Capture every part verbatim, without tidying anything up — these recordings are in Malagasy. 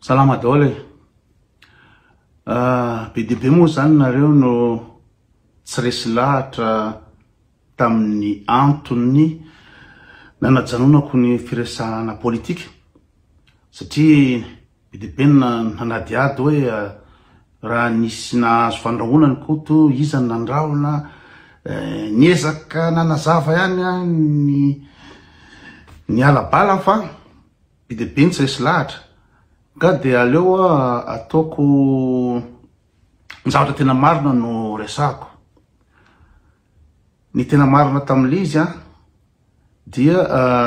Salama daholo e. Be dia be moa zany nareo no tsy resy lahatra tamin'ny antony nanajanonako ny firesahana politika satria be dia be nanadiady hoe raha nisy nahazo fandrahonany koto iza nandrahona niezaka nanazava ihany ny ny alabala fa be dia be tsy resy lahatra ka dia aleo ataoko ny zavatra tena marina no resahako. Ny tena marina tamin'ilay izy a dia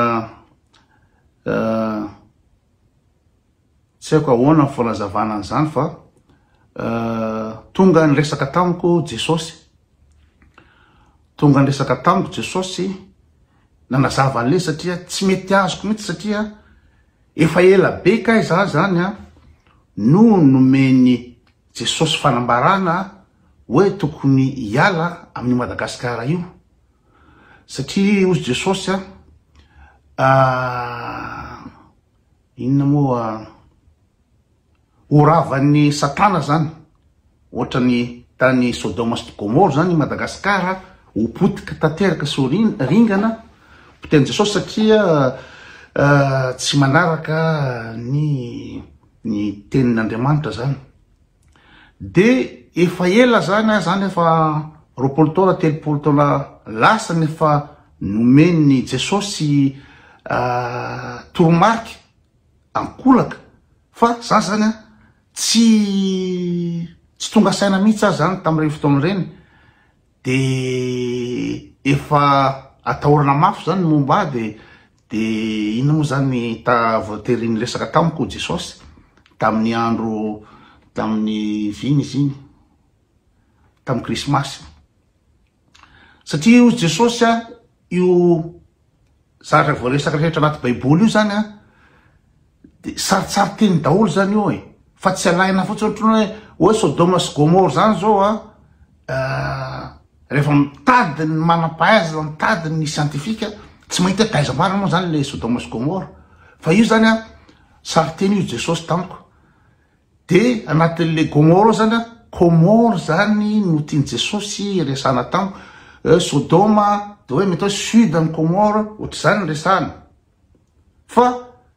tsy haiko ahoana ny fanazavana an'izany fa tonga ny resaka tamiko Jesosy. Tonga ny resaka tamiko Jesosy nanazava an'ilay satria tsy mety azoko mihitsy satria efa ela be ka iza zany a no nomeny Jesosy fanambarana hoe tokony hiala amin'ny Madagasikara io satria ozy Jesosy a inona moa oravan'ny Satana zany ohatra ny tany Sodoma sy Gomora zany Madagasikara ho potika tanteraka sy ho ringana poteny Jesosy satria tsy manaraka ny ny tenin'Andriamanitra zany. De efa ela zany zany efa roapolo taona telopolo taona lasa nefa nomeny Jesosy toromarika ankolaka fa zany zany tsy tsy tonga saina mihitsy azy zany tamin'ireny fotoana ireny de efa atahorana mafy zany momba de de ino moa zany ta voatery resaka tamiko Jesosy tamin'ny andro tamin'ny viny izy iny tamin'ny Krismasy satria io Jesosy io zara voaresaka rehetra anaty baiboly io zany a de saritsary teny daholo zany io e fa tsy alaina fotsiny ohatrany hoe hoe Sodoma sy Gomora zany zao a rehefa mitady ny manam-pahaiza mitady ny siantifika tsy mahita taiza marina moa zany le Sodoma sy Gomora fa io zany a sary teny io Jesosy tamiko de anatin'le Gomora zany a Gomora zany no tiany Jesosy resahana tamiko Sodoma de hoe mety hoe sud ny Gomora ohatra zany resahana fa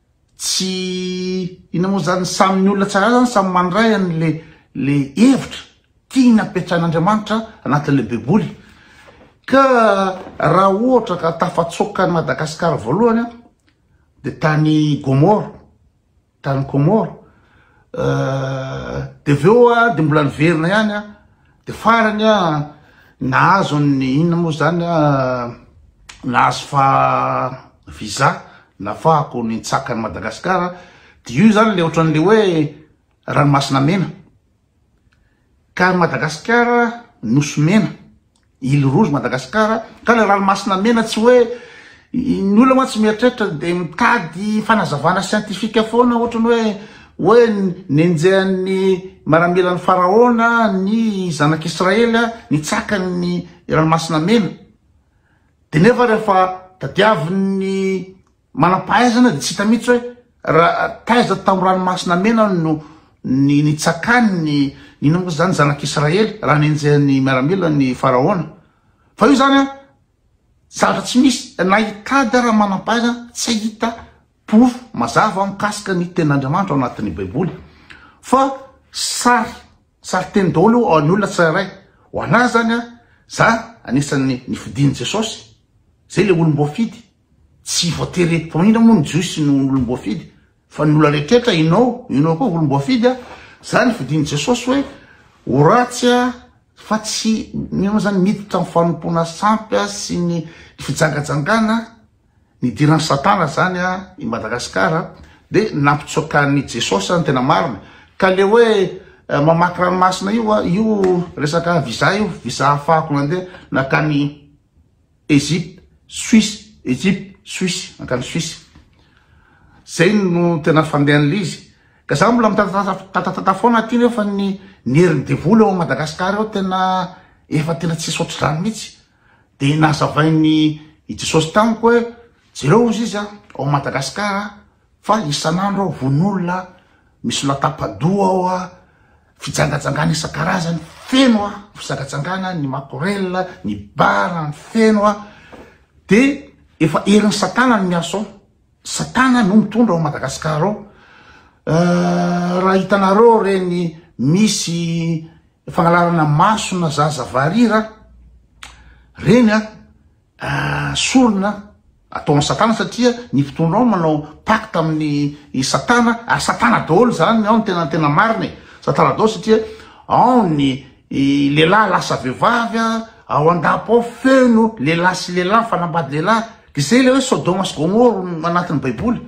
tsy ina moa zany samy olona tsara zany samy mandray an'le le hevitra tiana apetrahan'Andriamanitra anatin'le baiboly ka raha ohatra ka tafatsoka ny Madagasikara voalohany a de tany Gomora tany Gomora de veo a de mbola niverina ihany a de farany a nahazo ny inona moa zany a nahazo fa visa nafahako ny tsaka ny Madagasikara de io zany le ohatran'le hoe ranomasina mena ka Madagasikara nosy mena île rouge Madagasikara ka le ranomasina mena tsy hoe ny olona moa tsy mieritreritra de mitady fanazavana siantifika foana ohatrany hoe hoe nenjehan'ny maramelan'ny Faraona ny zanak'Israely ny tsakany ranomasina mena de nefa rehefa tadiavin'ny manam-pahaizana de tsy hita mihitsy hoe raha taiza tamin'ny ranomasina mena no ny ny tsakany ny ino moa zany zanak'Israely raha nenjehan'ny maramelan'ny Faraona fa io zany a zavatra tsy misy na hitady raha manam-pahaizana tsy hita pofo mazava mikasika ny tenin'Andriamanitra ao anatin'ny baiboly fa sary sary teny daholo ao ny olona tsirairay ho anazy zany a za anisan'ny nifidiny Jesosy zay le olom-boafidy tsy voatery paminona moa ny jiosy no olom-boafidy fa ny olona rehetrrehetra inao inao koa olom-boafidy a za nifidiny Jesosy hoe ho ratsy a fa tsy mino zany miditra ny fanompona sampy a sy ny fijangajangana ny diran'ny Satana zany a i Madagasikara de nampitsokan'ny Jesosy ny tena marina ka le hoe mamaky ranomasina io a io resaka visa io visa ahafahako nandeha nakany Egypte Suisse Egypte Suisse nakany Suisse zay no tena fandehan'le izy ka za mbola mitatatata foana ty nefa ny nerin'ny devoly ao Madagasikara ao tena efa tena tsy sotry zany mihitsy de nazavainy i Jesosy tamiko hoe jereo izy izy a ao Madagasikara fa isan'andro ao von'olona misy latapadoa ao a fijangajangana isan-karazany feno a fijangajangana ny makorella ny bara ny feno a de efa erin'ny satana ny miaso ao satana no mitondra ao Madagasikara ao raha hitanareo reny misy fagnalarana masona zaza varira reny a sorona ataon'ny satana satria ny fitondra ao manao pacte amin'ny satana ary satana daholo zany ao ny tena tena mariny satana daholo satria ao ny lehilahy lasa vehivavy ao andapo ao feno lehilahy sy lehilahy fanambady lehilahy izay le hoe Sodoma sy Gomora anatin'ny baiboly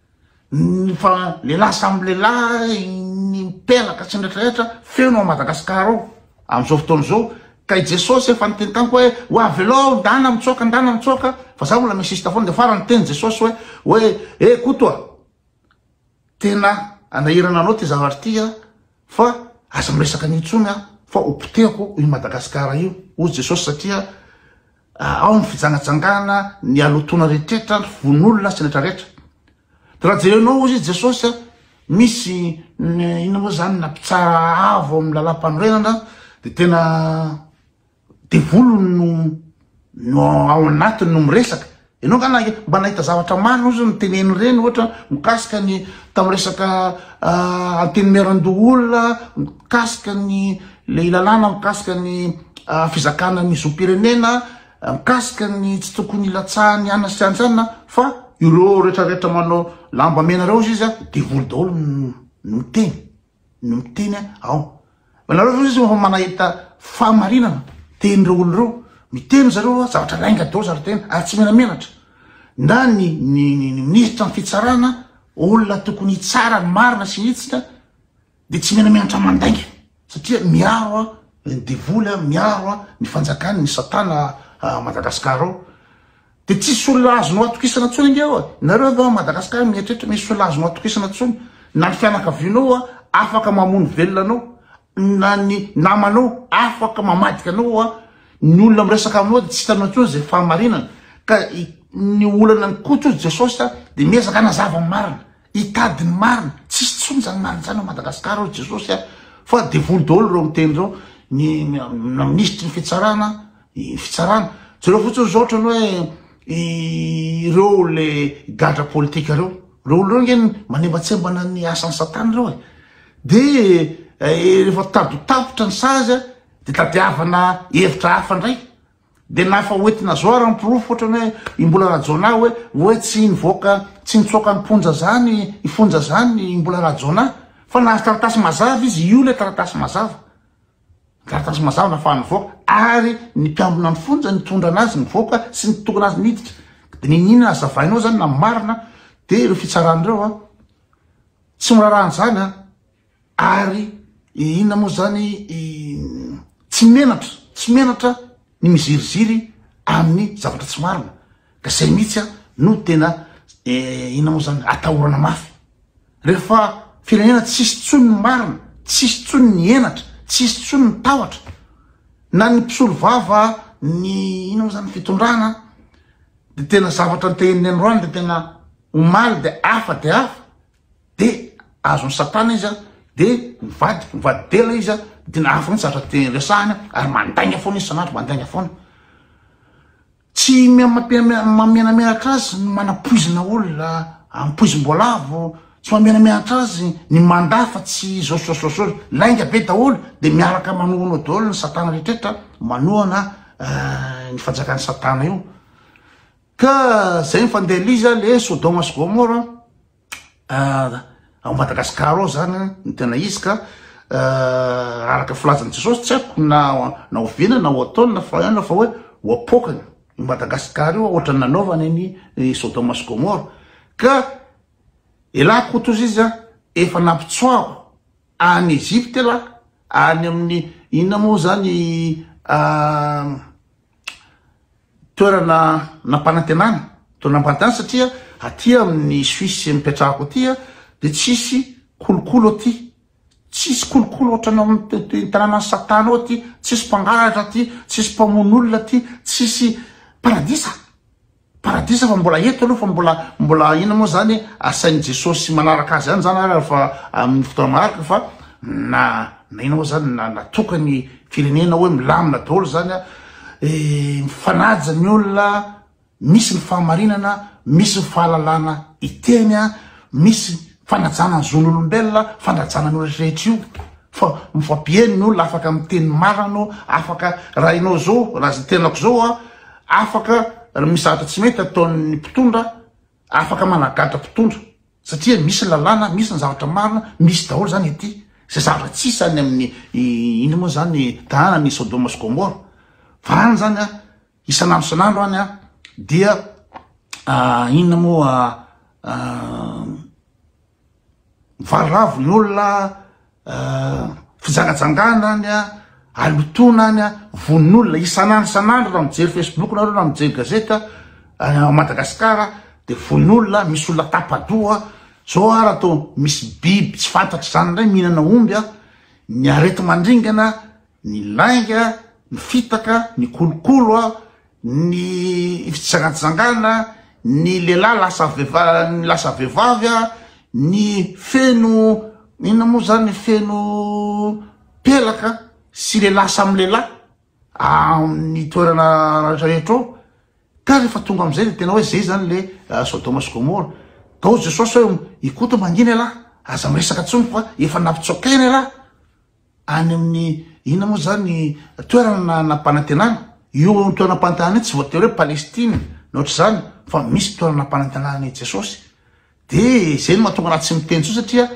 fa lehilahy samy lehilahy ny mipelaka sy nrehetrarehetra feno ao Madagasikara ao am'izao fotoana zao ka i Jesosy efa niteny tany koa hoe ho avy aloha ndana mitsoaka ndana mitsoaka fa za mbola misista foana de farany niteny Jesosy hoe hoe e kotoa tena anahirana anao ty zavatra ty a fa aza miresaka nitsony a fa opoteko io Madagasikara io hoy Jesosy satria ao ny fijangajangana ny alotona rehetrarehetra von'olona sy rehetrarehetra de raha jerenao izy Jesosy misy ina moa zany nampitsara avo amin'ny lalam-panorenana de tena devolo no no ao anatiny no miresaka ianao ka na mba nahita zavatra marina ozy miteneny reny ohatra mikasika ny tamy resaka anteny merandoha olona mikasika ny le ilalana mikasika ny fizakana ny zom-pirenena mikasika ny tsy tokony ilatsahany ana sy anjanona fa ireo rehetrarehetra manao lamba mena reo izy izy a devolo daholo no miteny no miteny ao nareo izy fa manahita fahamarinana tenyreo olo reo miteny zareo zavatra lainga daholo zara teny ary tsy menamenatra na ny ny ministra ny fitsarana olona tokony hitsara ny marina sy nitsika de tsy menamenatra mandainga satria miaro a ny devoly a miaro a ny fanjakany ny satana Madagasikara ao de tsisy olona azonao atokisana tsony inge ao nareo ava Madagasikara mieritreritra misy olona azonao atokisana tsony na ny fianakavianao a afaka mamono velona anao na ny namanao afaka mamadika anao a ny olona miresaka aminao de tsy hitanao tsony zay fahamarinana ka ny olana ny koto Jesosy de miezaka nazava ny marina hitady ny marina tsisy tsony zany marina zany ao Madagasikara ao Jesosy a fa devolo daholo reo miteny reo ny ministry ny fitsarana ny fitsarana zareo fotsiny zao ohatrany hoe ireo le gadra politika reo reo olo reo ngeny manembatsembana ny asan'ny satana reo e de rehefa tadotapotra ny sazy de tadiavana hevitra hafa ndray de nafa oentina zao raha mipirofo ohatrany hoe imbola rajona hoe hoe tsy nivoaka tsy nitsoaka niponja zany ifonja zany imbola rajona fa nahazo taratasy mazava izy io le taratasy mazava taratasy mazava nafa nivoaka ary ny mpiambina ny fonja nitondra anazy nivoaka sy nitokana azy niditra de ninina azavainao zany na marina de ireo fitsarany reo a tsy mirarahany zany a ary inona moa zany tsy menatra tsy menatra ny miziriziry amin'ny zavatra tsy marina ka zay mihitsy a no tena inona moa zany atahorana mafy rehefa firenena tsisy tsony ny marina tsisy tsony ny enatra tsisy tsony ny tahotra na ny mpisolo vava ny ina moa zany fitondrana de tena zavatra nyteniny androany de tena omaly de afa de afa de azony satana izy a de mivadiky mivady dela izy a de nahafa ny zavatra teny resahany ary mandainga foana izy sanandro mandainga foana tsy mamenamenatra azy ny manapoizina olona ampoizim-boalavo tsy mamenamenatra azy ny mandafa tsy zaososososy lainga be daholo de miaraka manohana daholo ny satana rehetrrehetra manohana ny fanjakany satana io ka zay mifandehly izy a le Sodoma sy Gomora ao Madagasikara ao zany ny tena izy ka araka filazany Jesosy tsy haiko na na ovina na oataony na faana fa hoe ho apokany i Madagasikara io ohatrany nanaovany ny Sodoma sy Gomora ka elako tozy izy a efa nampitsoaho any Egypte la any amin'ny inona moa zany toerana nampanantenana toerana nampanantenana satria aty amin'ny Suisse mipetrahako aty a de tsisy kolokolo aty tsisy kolokolo ohatrany amin'ny tanàna satana ao aty tsisy mpangalatra aty tsisy mpamono olona aty tsisy paradisa paradisa fa mbola eto aloha fa mbola mbola ina moa zany asain'i Jesosy manaraka azy zany zany ary fa amin'ny fotoana manaraka fa na na ina moa zany na natokany firenena hoe milamina daholo zany a mifanaja ny olona misy ny fahamarinana misy ny fahalalana iteny a misy fanajana ny zon'olombelona fanajana ny olona rehetra io fa mifampieny ny olona afaka miteny marano afaka raha inao zao raha tenako zao a afaka misy zavatra tsy mety ataon'ny mpitondra afaka managatra mpitondra satria misy lalàna misy ny zavatra marina misy daholo zany ety zay zavatra tsisy any amin'ny ino moa zany tanàna ny Sodoma sy Gomora fa any zany a isanandro isanandro any a dia inona moa varavo ny olona fijangajangana any a alotona any a vonin'olona isanandro isanandro raha mijery Facebook nareo raha mijery gazeta Madagasikara de vonin'olona misy olona tapadoa zao ara to misy biby tsy fantatry zany ndray mihinana omby a ny arety mandringana ny lainga ny fitaka ny kolokolo a ny fijangajangana ny lehilahy lasa vehivavy lasa vehivavy a ny feno inona moa zany feno pelaka sy lehilahy samy lehilahy amin'ny toerana rehetra ao ka rehefa tonga am'izay le tena hoe zay zany le Sodoma sy Gomora ka ho Jesosy hoe ikoto mangina ialahy aza miresaka tsony fa efa nampitsokaina ialahy any amin'ny inona moa zany toerana nampanantenana io toerana nampanantenana tsy voatery hoe Palestine nohatra zany fa misy toerana nampanantenana Jesosy de zay no mahatonga anaty tsy miteny tsony satria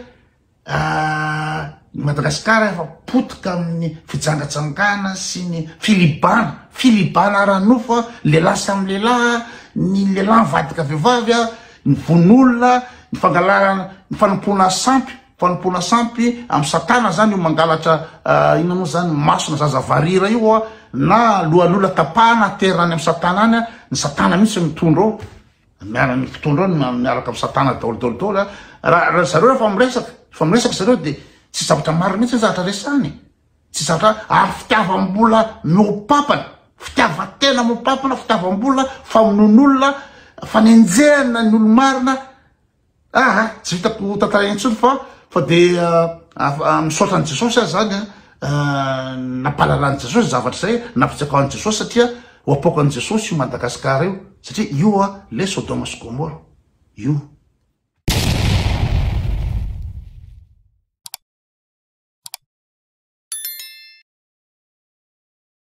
Madagasikara efa potika amin'ny fijangajangana sy ny filibana filibana aranofo lehilahy samy lehilahy ny lehilahy mivadika vehivavy a ny von'olona ny fangalarana ny fanompona sampy fanompona sampy amin'ny satana zany io mangalatra inona moa zany masona zazavarira io a na lohan'olona tapahana aterina any amin'ny satana any a ny satana mihitsy mitondra ao miara ny mpitondra ao miaraka amin'ny satana daolodolodolo raha zareo rehefa miresaka fa miresaka zareo de tsy zavatra maro mihitsy zavatra resany tsy zavatra ary fitiavam-bola miopapana fitiavatena miopapana fitiavam-bola famonon'olona fanenjehana ny olo-marina aha tsy vitako tantaraina intsony fa fa de misaotra ny Jesosy azy zany nampahalalany Jesosy zavatra zay nampitsakaony Jesosy satria ho apokan'i Jesosy io Madagasikara io satria io a le Sodoma sy Gomora io